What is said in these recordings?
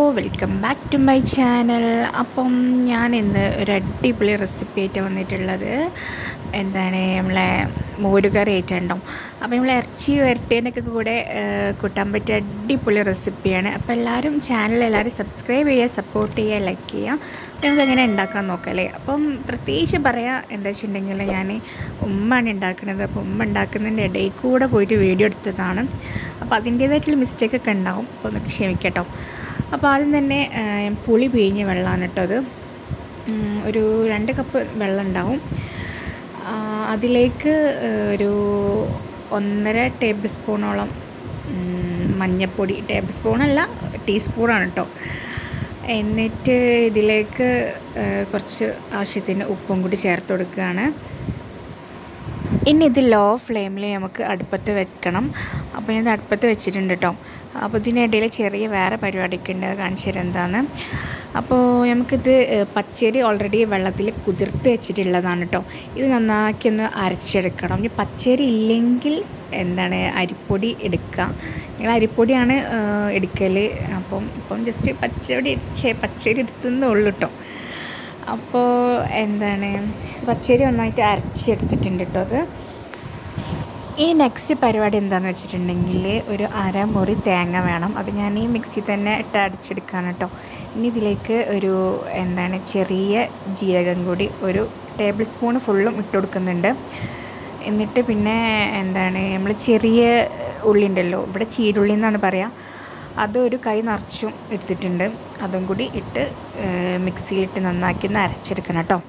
Welcome back to my channel. അപ്പം ഞാൻ ഇന്ന് ഒരു അടിപൊളി റെസിപ്പി ആയിട്ട് വന്നിട്ടുള്ളത് നമ്മളെ മോരുകറി ആയിട്ടുണ്ടാവും. അപ്പോൾ നമ്മൾ ഇറച്ചി വരട്ടേനൊക്കെ കൂടെ കൂട്ടാൻ പറ്റിയ അടിപൊളി റെസിപ്പിയാണ്. അപ്പോൾ എല്ലാവരും സബ്സ്ക്രൈബ് ചെയ്യുക, സപ്പോർട്ട് ചെയ്യുക, ലൈക്ക് ചെയ്യുക. നമുക്ക് എങ്ങനെ ഉണ്ടാക്കാൻ നോക്കാം അല്ലേ. അപ്പം പ്രത്യേകിച്ച് പറയാം എന്താ വെച്ചിട്ടുണ്ടെങ്കിൽ ഞാൻ ഉമ്മയാണ് ഉണ്ടാക്കുന്നത്. അപ്പോൾ ഉമ്മ ഉണ്ടാക്കുന്നതിൻ്റെ ഇടയിൽ കൂടെ പോയിട്ട് വീഡിയോ എടുത്തതാണ്. അപ്പോൾ അതിൻ്റേതായിട്ടുള്ള മിസ്റ്റേക്കൊക്കെ ഉണ്ടാവും, അപ്പോൾ ഒന്ന് ക്ഷമിക്കട്ടോ. അപ്പോൾ ആദ്യം തന്നെ പുളി പിഴിഞ്ഞ വെള്ളമാണ് കേട്ടോ അത്. ഒരു 2 കപ്പ് വെള്ളം ഉണ്ടാവും. അതിലേക്ക് ഒരു 1.5 ടേബിൾ സ്പൂണോളം മഞ്ഞൾപ്പൊടി, ടേബിൾ സ്പൂണല്ല ടീസ്പൂണാണ് കേട്ടോ. എന്നിട്ട് ഇതിലേക്ക് കുറച്ച് ആവശ്യത്തിന് ഉപ്പും കൂടി ചേർത്ത് കൊടുക്കുകയാണ്. ഇനി ഇത് ലോ ഫ്ലെയിമിൽ നമുക്ക് അടുപ്പത്ത് വെക്കണം. അപ്പോൾ ഞാൻ അടുപ്പത്ത് വെച്ചിട്ടുണ്ട് കേട്ടോ. അപ്പോൾ ഇതിനിടയിൽ ചെറിയ വേറെ പരിപാടിയൊക്കെ ഉണ്ട്, കാണിച്ചു തരാം എന്താണെന്ന്. അപ്പോൾ നമുക്കിത് പച്ചരി ഓൾറെഡി വെള്ളത്തിൽ കുതിർത്ത് വെച്ചിട്ടുള്ളതാണ് കേട്ടോ. ഇത് നന്നാക്കി ഒന്ന് അരച്ചെടുക്കണം. ഇനി പച്ചരി ഇല്ലെങ്കിൽ അരിപ്പൊടി എടുക്കുക. ഞങ്ങൾ അരിപ്പൊടിയാണ് എടുക്കൽ. ഇപ്പം ജസ്റ്റ് പച്ചരി എടുത്തതേ ഉള്ളൂ കേട്ടോ. അപ്പോൾ പച്ചരി നന്നായിട്ട് അരച്ചെടുത്തിട്ടുണ്ട് കേട്ടോ അത്. ഇനി നെക്സ്റ്റ് പരിപാടി എന്താണെന്ന് വെച്ചിട്ടുണ്ടെങ്കിൽ ഒരു 1/2 മുറി തേങ്ങ വേണം. അത് ഞാൻ ഈ മിക്സി തന്നെ ഇട്ട് അടിച്ചെടുക്കുകയാണ് കേട്ടോ. ഇനി ഇതിലേക്ക് ഒരു ചെറിയ ജീരകം കൂടി ഒരു ടേബിൾ സ്പൂൺ ഫുള്ളും ഇട്ട് കൊടുക്കുന്നുണ്ട്. എന്നിട്ട് പിന്നെ നമ്മൾ ചെറിയ ഉള്ളി ഉണ്ടല്ലോ, ഇവിടെ ചീരുള്ളി എന്നാണ് പറയുക, അത് ഒരു കൈ നിറച്ചും എടുത്തിട്ടുണ്ട്. അതും കൂടി ഇട്ട് മിക്സിയിലിട്ട് നന്നാക്കി ഒന്ന് അരച്ചെടുക്കണം കേട്ടോ.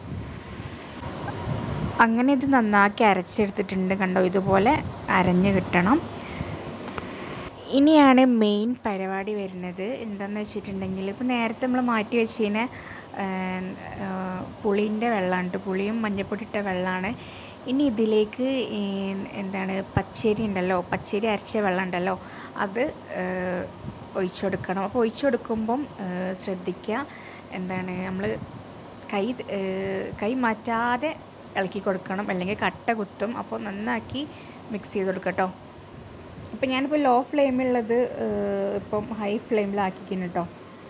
അങ്ങനെ ഇത് നന്നാക്കി അരച്ചെടുത്തിട്ടുണ്ട്. കണ്ടോ, ഇതുപോലെ അരഞ്ഞ് കിട്ടണം. ഇനിയാണ് മെയിൻ പരിപാടി വരുന്നത്. എന്താണെന്ന് വെച്ചിട്ടുണ്ടെങ്കിൽ ഇപ്പോൾ നേരത്തെ നമ്മൾ മാറ്റി വെച്ചതിന് പുളീൻ്റെ വെള്ളമാണ്, പുളിയും മഞ്ഞൾപ്പൊടി ഇട്ട വെള്ളമാണ്. ഇനി ഇതിലേക്ക് പച്ചരി ഉണ്ടല്ലോ, പച്ചരി അരച്ച വെള്ളം ഉണ്ടല്ലോ, അത് ഒഴിച്ചു കൊടുക്കണം. അപ്പോൾ ഒഴിച്ചു കൊടുക്കുമ്പം ശ്രദ്ധിക്കുക, നമ്മൾ കൈ മാറ്റാതെ ഇളക്കി കൊടുക്കണം, അല്ലെങ്കിൽ കട്ട കുത്തും. അപ്പോൾ നന്നാക്കി മിക്സ് ചെയ്ത് കൊടുക്കാം കേട്ടോ. അപ്പോൾ ഞാനിപ്പോൾ ലോ ഫ്ലെയിമുള്ളത് ഇപ്പം ഹൈ ഫ്ലെയിമിലാക്കിക്കുന്നു കേട്ടോ.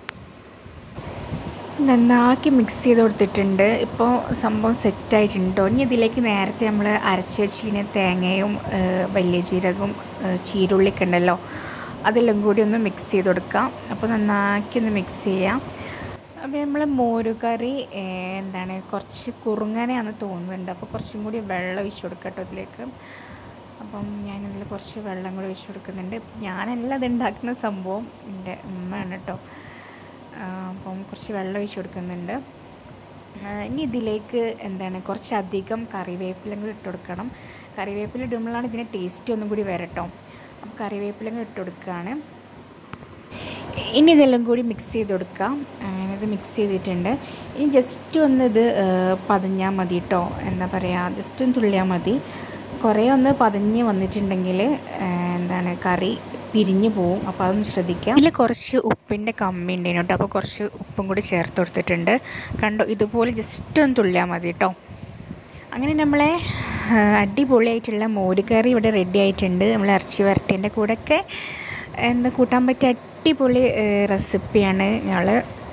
നന്നാക്കി മിക്സ് ചെയ്ത് കൊടുത്തിട്ടുണ്ട്. ഇപ്പോൾ സംഭവം സെറ്റായിട്ടുണ്ടോ. ഇനി ഇതിലേക്ക് നേരത്തെ നമ്മൾ അരച്ച് വെച്ചിന് തേങ്ങയും വലിയ ജീരകവും ചീരുള്ളിയൊക്കെ ഉണ്ടല്ലോ, അതെല്ലാം കൂടി ഒന്ന് മിക്സ് ചെയ്ത് കൊടുക്കാം. അപ്പോൾ നന്നാക്കി ഒന്ന് മിക്സ് ചെയ്യാം. അപ്പോൾ നമ്മൾ മോരുകറി കുറച്ച് കുറുങ്ങനെയാണെന്ന് തോന്നുന്നുണ്ട്. അപ്പോൾ കുറച്ചും കൂടി വെള്ളം ഒഴിച്ച് കൊടുക്കാം കേട്ടോ ഇതിലേക്ക്. അപ്പം ഞാനിതിൽ കുറച്ച് വെള്ളം കൂടി ഒഴിച്ച് കൊടുക്കുന്നുണ്ട്. ഞാനല്ല ഇത് ഉണ്ടാക്കുന്ന സംഭവം, എൻ്റെ ഉമ്മയാണ് കേട്ടോ. അപ്പം കുറച്ച് വെള്ളം ഒഴിച്ച് കൊടുക്കുന്നുണ്ട്. ഇനി ഇതിലേക്ക് കുറച്ചധികം കറിവേപ്പില കൂടി ഇട്ട് കൊടുക്കണം. കറിവേപ്പില ഇടുമ്പോഴാണ് ഇതിൻ്റെ ടേസ്റ്റ് ഒന്നും കൂടി വരട്ടോ. അപ്പം കറിവേപ്പില കൂടി ഇട്ട് കൊടുക്കുകയാണ്. ഇനി ഇതെല്ലാം കൂടി മിക്സ് ചെയ്ത് കൊടുക്കാം. ഇത് മിക്സ് ചെയ്തിട്ടുണ്ട്. ഇനി ജസ്റ്റ് ഒന്ന് ഇത് പതഞ്ഞാൽ മതി കേട്ടോ. ജസ്റ്റ് ഒന്ന് തുള്ളിയാൽ മതി. കുറേ ഒന്ന് പതഞ്ഞ് വന്നിട്ടുണ്ടെങ്കിൽ കറി പിരിഞ്ഞു പോവും. അപ്പോൾ അതൊന്ന് ശ്രദ്ധിക്കാം. ഇതിൽ കുറച്ച് ഉപ്പിൻ്റെ കമ്മി ഉണ്ടായിരുന്നു കേട്ടോ. അപ്പോൾ കുറച്ച് ഉപ്പും കൂടി ചേർത്ത് കൊടുത്തിട്ടുണ്ട്. കണ്ടോ, ഇതുപോലെ ജസ്റ്റ് ഒന്ന് തുള്ളിയാൽ മതി കേട്ടോ. അങ്ങനെ നമ്മളെ അടിപൊളിയായിട്ടുള്ള മോരുകറി ഇവിടെ റെഡി ആയിട്ടുണ്ട്. നമ്മൾ ഇറച്ചി വരട്ടേൻ്റെ കൂടെയൊക്കെ കൂട്ടാൻ പറ്റിയ അടിപൊളി റെസിപ്പിയാണ്. ഞങ്ങൾ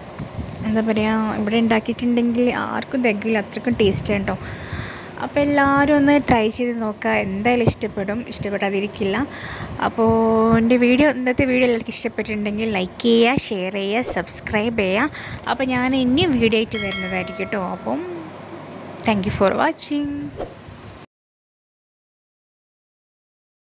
ഇവിടെ ഉണ്ടാക്കിയിട്ടുണ്ടെങ്കിൽ ആർക്കും തികയില്ല, അത്രയ്ക്കും ടേസ്റ്റാണ് കേട്ടോ. അപ്പോൾ എല്ലാവരും ഒന്ന് ട്രൈ ചെയ്ത് നോക്കുക, എന്തായാലും ഇഷ്ടപ്പെടാതിരിക്കില്ല. അപ്പോൾ ഇന്നത്തെ വീഡിയോ എല്ലാവർക്കും ഇഷ്ടപ്പെട്ടിട്ടുണ്ടെങ്കിൽ ലൈക്ക് ചെയ്യുക, ഷെയർ ചെയ്യുക, സബ്സ്ക്രൈബ് ചെയ്യുക. അപ്പോൾ ഞാൻ ഇനിയും വീഡിയോ ആയിട്ട് വരുന്നതായിരിക്കും കേട്ടോ. അപ്പം താങ്ക് യു ഫോർ വാച്ചിങ്.